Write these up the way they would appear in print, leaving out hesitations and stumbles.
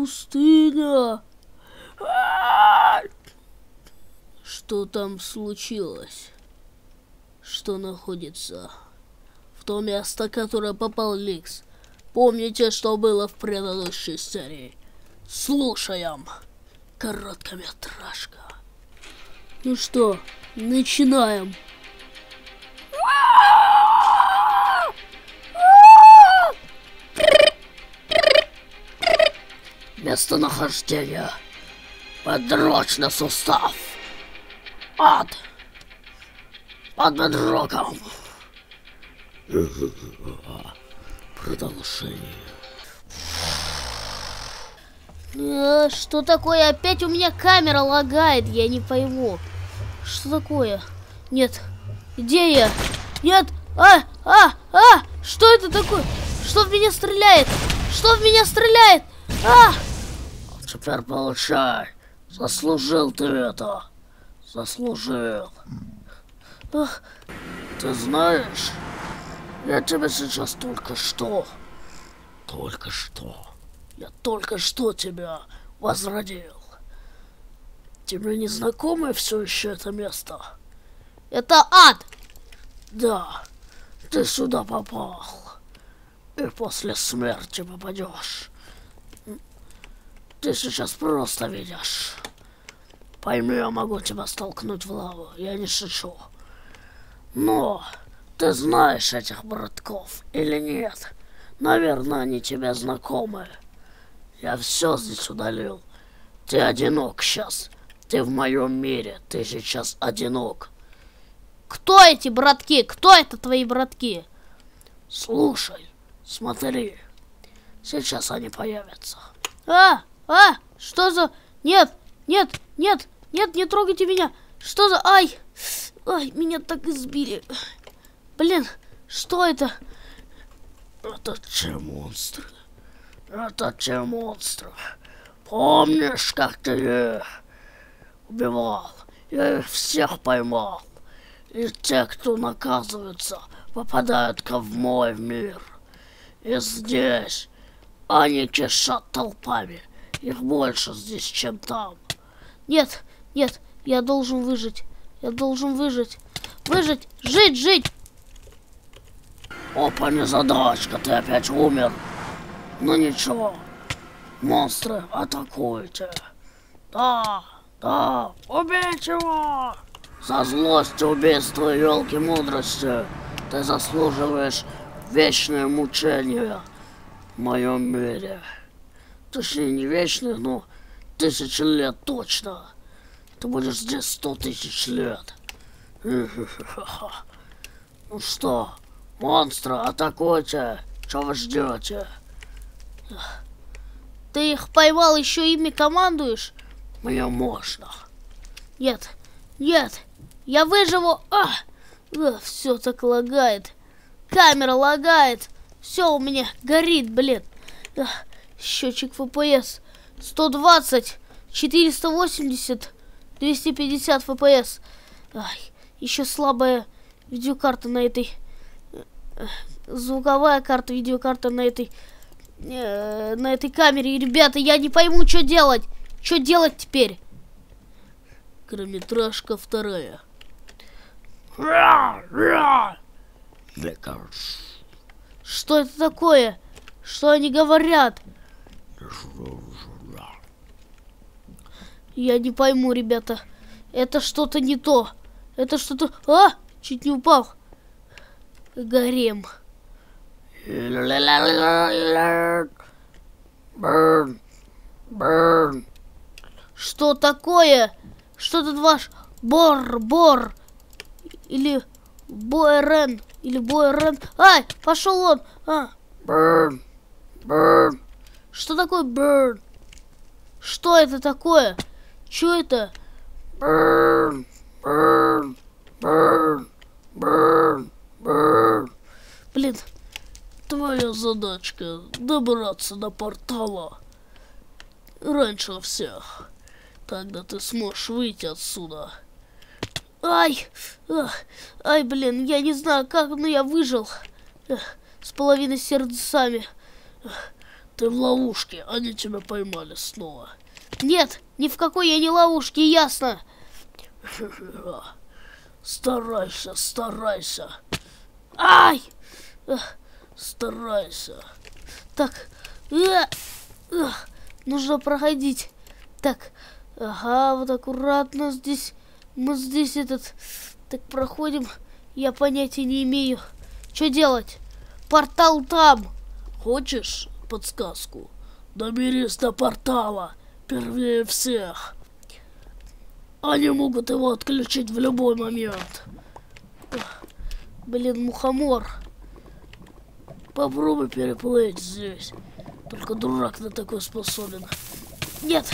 пустыня. Что там случилось? Что находится в то место, которое попал Ликс? Помните, что было в предыдущей серии? Слушаем. Короткометражка. Ну что, начинаем. Местонахождение. Подрочный сустав. Ад. Под бедроком. Продолжение. Что такое? Опять у меня камера лагает, я не пойму. Что такое? Нет. Где я? Нет. Что это такое? Что в меня стреляет? Что в меня стреляет? Теперь получай. Заслужил ты это. Заслужил. Ты знаешь, я тебя сейчас только что тебя возродил. Тебе не знакомо все еще это место? Это ад! Да, ты сюда попал. И после смерти попадешь. Ты сейчас просто видишь. Пойми, я могу тебя столкнуть в лаву, я не шучу. Но ты знаешь этих братков или нет? Наверное, они тебе знакомы. Я все здесь удалил. Ты одинок сейчас. Ты в моем мире. Ты сейчас одинок. Кто эти братки? Кто это твои братки? Слушай, смотри. Сейчас они появятся. Что за... Нет, не трогайте меня. Что за... Ай, меня так избили. Блин, что это? Это те монстры. Помнишь, как ты их убивал? Я их всех поймал. И те, кто наказываются, попадают в мой мир. И здесь они кишат толпами. Их больше здесь, чем там. Нет, я должен выжить. Жить. Опа, незадачка, ты опять умер. Ну ничего, монстры, атакуйте. Да, убейте его. За злость, убийство и елки мудрости ты заслуживаешь вечное мучение в моем мире. Точнее, не вечное, но 1000 лет точно. Ты будешь здесь 100 000 лет. Ну что, монстры, атакуйте. Что вы ждете? Ты их поймал, еще ими командуешь? Мне можно. Нет, я выживу. Все так лагает. Камера лагает. Все у меня горит, блин. Счетчик FPS 120, 480, 250 FPS. Еще слабая видеокарта на этой... Звуковая карта, видеокарта на этой камере. И, ребята, я не пойму, что делать. Что делать теперь? Короткометражка 2. Что это такое? Что они говорят? Я не пойму, ребята. Это что-то не то. Это что-то... Чуть не упал. Гарем. Что такое? Что тут ваш Бор? Или Боэрен? Пошел он. Burn. Что такое burn? Что это такое? Что это? Burn. Блин, твоя задачка добраться до портала раньше всех. Тогда ты сможешь выйти отсюда. Ай, блин, я не знаю как, но я выжил. С половиной сердцами. Ты в ловушке, они тебя поймали снова. Нет, ни в какой я не ловушке, ясно. Старайся, старайся. Ай! Старайся. Так, нужно проходить. Так, ага, вот аккуратно здесь. Мы здесь так проходим. Я понятия не имею. Что делать? Портал там. Хочешь подсказку? Доберись до портала первее всех. Они могут его отключить в любой момент. Блин, мухомор. Попробуй переплыть здесь. Только дурак на такой способен. Нет.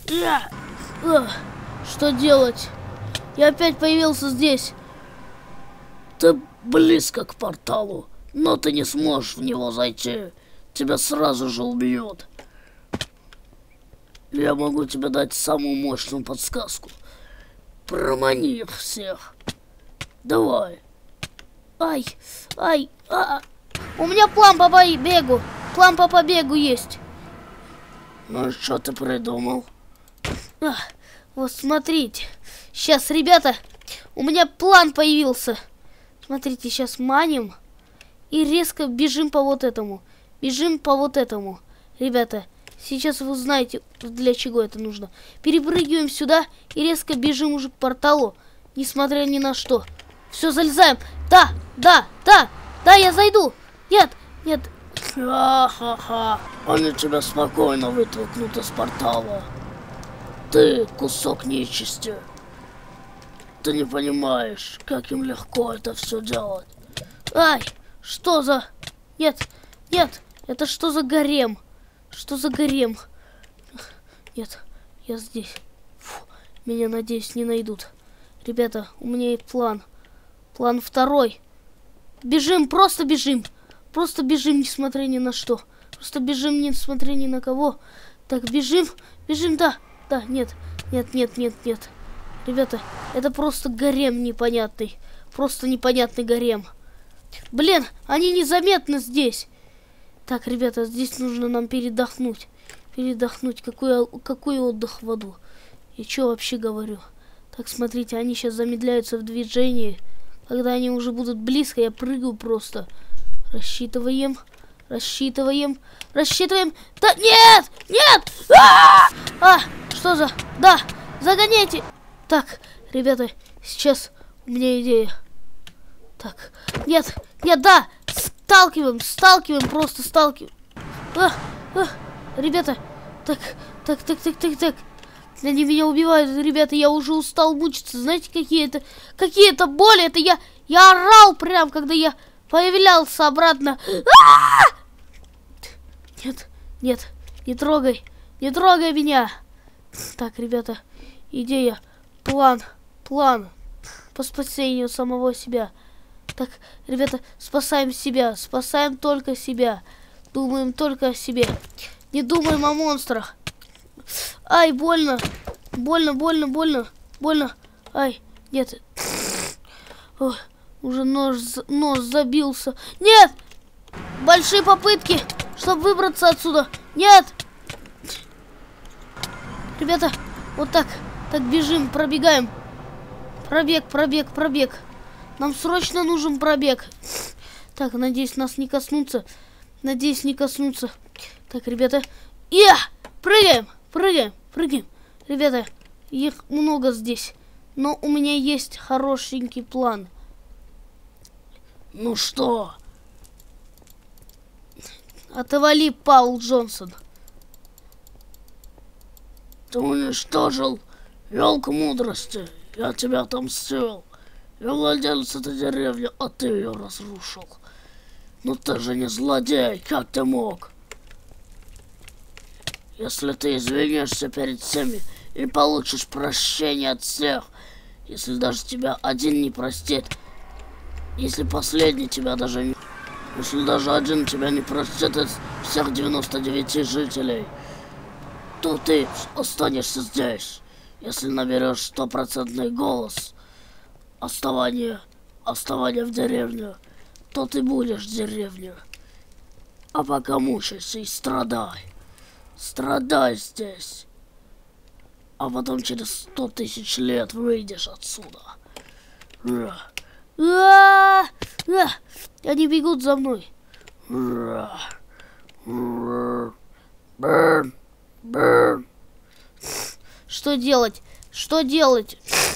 Что делать? Я опять появился здесь. Ты близко к порталу, но ты не сможешь в него зайти. Тебя сразу же убьют. Я могу тебе дать самую мощную подсказку. Промани их всех. Давай. Ай. У меня план по побегу. План по побегу есть. Ну что ты придумал? Вот смотрите. Сейчас, ребята, у меня план появился. Смотрите, сейчас маним и резко бежим по вот этому. Бежим по вот этому. Ребята, сейчас вы узнаете, для чего это нужно. Перепрыгиваем сюда и резко бежим уже к порталу, несмотря ни на что. Все, залезаем. Да, я зайду. Нет. Ха-ха-ха. Они тебя спокойно вытолкнут из портала. Ты кусок нечисти. Ты не понимаешь, как им легко это все делать. Ай, что за... Нет, это что за гарем? Что за гарем? Нет, я здесь. Фу, меня, надеюсь, не найдут. Ребята, у меня есть план. План второй. Бежим, просто бежим. Просто бежим, несмотря ни на что. Просто бежим, несмотря ни на кого. Так, бежим, да, нет. Ребята, это просто гарем непонятный. Просто непонятный гарем. Блин, они незаметны здесь. Так, ребята, здесь нужно нам передохнуть. Какой отдых в аду? Я что вообще говорю? Так, смотрите, они сейчас замедляются в движении. Когда они уже будут близко, я прыгаю просто. Рассчитываем. Да, нет! Что за... Да, загоняйте! Так, ребята, сейчас у меня идея. Так, нет, да! Сталкиваем, просто сталкиваем. Ребята, так. Они меня убивают, ребята, я уже устал мучиться. Знаете, какие-то боли. Это я орал прям, когда я появлялся обратно. Нет, не трогай меня. Так, ребята, идея, план по спасению самого себя. Так, ребята, спасаем себя, спасаем только себя. Думаем только о себе. Не думаем о монстрах. Ай, больно. Ай, нет. Ой, уже нос забился. Нет! Большие попытки, чтобы выбраться отсюда. Нет! Ребята, вот так бежим, пробегаем. Пробег. Нам срочно нужен пробег. Так, надеюсь, нас не коснутся. Так, ребята. Прыгаем. Ребята, их много здесь. Но у меня есть хорошенький план. Ну что? Отвали, Паул Джонсон. Ты уничтожил елку мудрости. Я тебя отомстил. Я владелец этой деревни, а ты ее разрушил. Ну ты же не злодей, как ты мог? Если ты извинишься перед всеми и получишь прощение от всех, если даже тебя один не простит, если последний тебя даже не... Если даже один тебя не простит из всех 99 жителей, то ты останешься здесь. Если наберешь стопроцентный голос оставания в деревне, то ты будешь в деревне. А пока мучайся и страдай. Страдай здесь. А потом через 100 тысяч лет выйдешь отсюда. Они бегут за мной. Что делать? Что делать?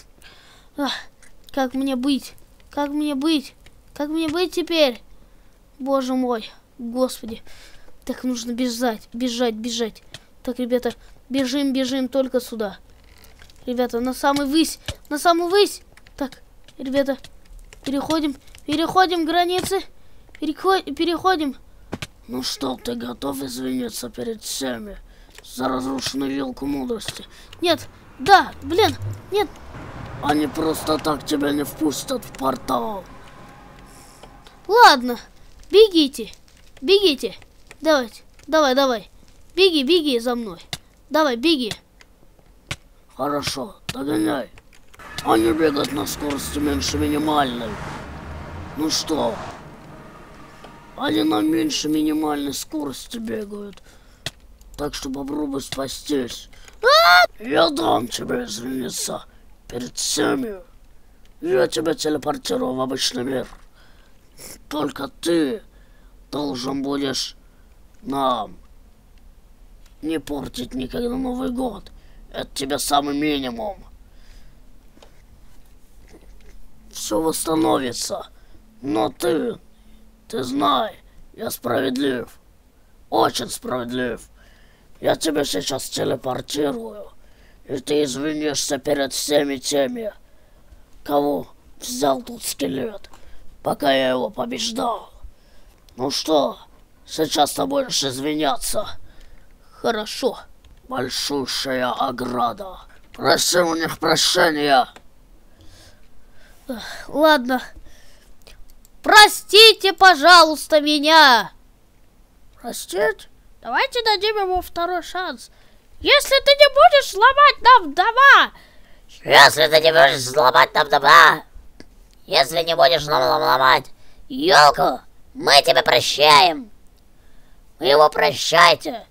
Как мне быть? Как мне быть? Как мне быть теперь? Боже мой, Господи. Так нужно бежать, бежать, бежать. Так, ребята, бежим, бежим только сюда. Ребята, на самый высь, на самую высь. Так, ребята, переходим границы. Переходим. Ну что, ты готов извиниться перед всеми за разрушенную вилку мудрости? Нет, да, блин, нет. Они просто так тебя не впустят в портал. Ладно, бегите. Давайте, давай. Беги за мной. Давай, беги. Хорошо, догоняй. Они бегают на скорости меньше минимальной. Ну что? Они на меньше минимальной скорости бегают. Так что попробуй спастись. Я дам тебе извиниться перед всеми. Я тебя телепортирую в обычный мир. Только ты должен будешь нам не портить никогда Новый год. Это тебе самый минимум. Все восстановится. Но ты знай, я справедлив. Очень справедлив. Я тебя сейчас телепортирую. И ты извинишься перед всеми теми, кого взял тут скелет, пока я его побеждал. Ну что, сейчас ты будешь извиняться? Хорошо. Большущая ограда. Проси у них прощения. Ладно. Простите, пожалуйста, меня. Простить? Давайте дадим ему второй шанс. Если ты не будешь ломать нам дома. Если ты не будешь сломать нам дома. Если не будешь нам ломать елку, мы тебя прощаем. Вы его прощайте.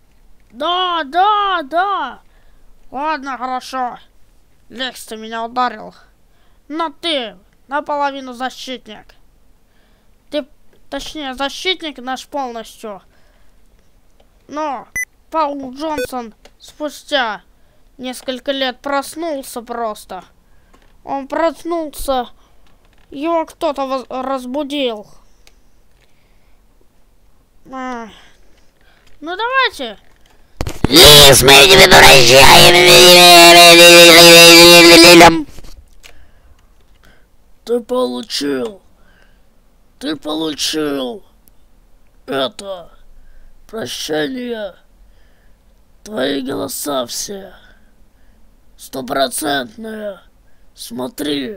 Да. Ладно, хорошо. Лекс, ты меня ударил. Но ты наполовину защитник. Точнее, защитник наш полностью. Но Паул Джонсон спустя несколько лет проснулся просто. Он проснулся, его кто-то разбудил. Ну давайте. Лис, мы тебя прощаем. Ты получил это прощение. Твои голоса все 100%. Смотри.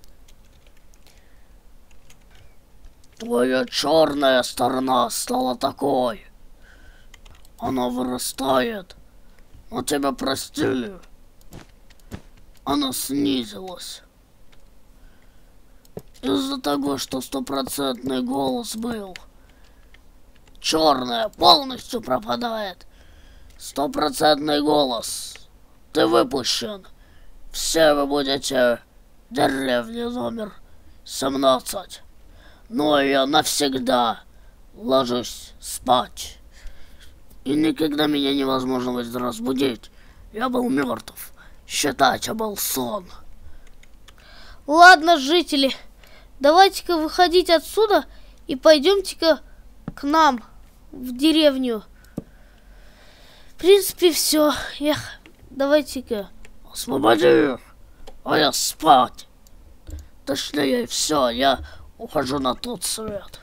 Твоя черная сторона стала такой. Она вырастает. Но тебя простили. Она снизилась. Из-за того, что 100% голос был. Черная полностью пропадает. 100% голос. Ты выпущен. Все вы будете в деревне номер 17. Но я навсегда ложусь спать. И никогда меня невозможно будет разбудить. Я был мертв. Считайте, был сон. Ладно, жители, давайте-ка выходить отсюда и пойдемте-ка к нам в деревню. В принципе, все. Давайте-ка. Освободи их, а я спать. Точнее, все, я ухожу на тот свет.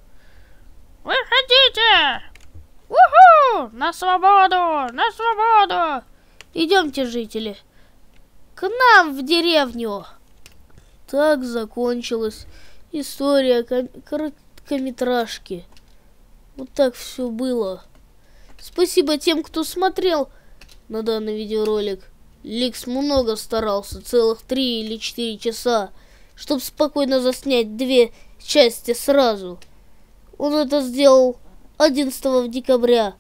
Выходите! Уху! На свободу! На свободу! Идемте, жители, к нам в деревню. Так закончилась история короткометражки. Вот так все было. Спасибо тем, кто смотрел на данный видеоролик. Лекс много старался, целых 3 или 4 часа, чтобы спокойно заснять 2 части сразу. Он это сделал 11 декабря,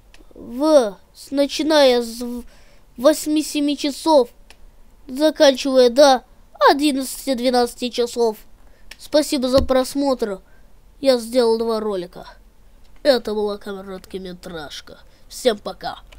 начиная с 8-7 часов, заканчивая до 11-12 часов. Спасибо за просмотр. Я сделал 2 ролика. Это была короткометражка. Всем пока.